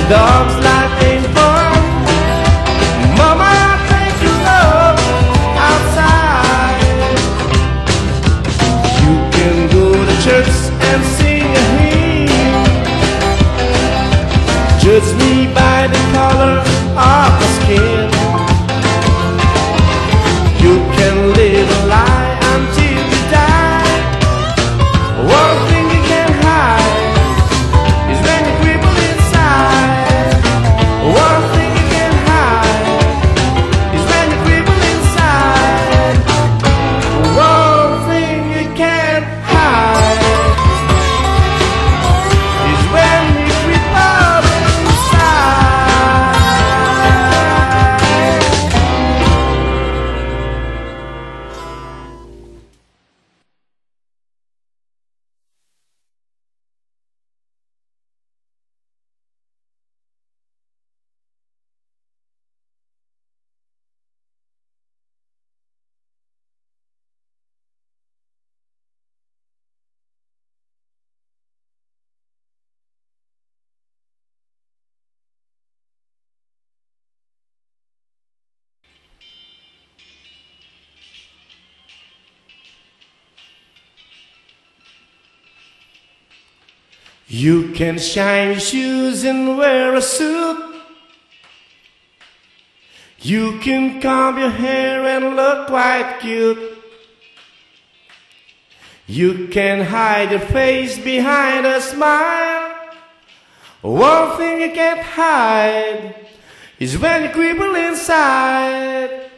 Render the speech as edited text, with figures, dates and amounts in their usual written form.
Dog's life ain't fun. Mama, take your love outside. You can go to church and sing a hymn. Judge me by the color of my skin. You can live a lie until you die. One thing you can't hide is when you cripple inside. One thing you can't hide is when you cripple inside. One thing you can't hide is when you cripple inside. You can shine your shoes and wear a suit. You can comb your hair and look quite cute. You can hide your face behind a smile. One thing you can't hide is when you cripple inside.